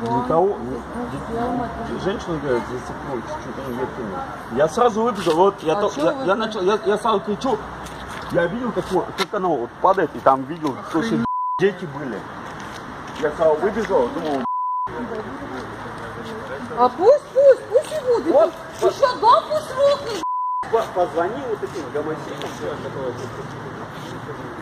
Никого, женщина говорит, засыпнулась, что-то не кинул. Я сразу выбежал, вот я начал, я сразу кричу, я видел, как она вот падает, и там видел, что дети были. Я сразу выбежал, думал. А пусть и будет. Вот, еще дом пусть рухнет. Позвони вот этим гомосекам.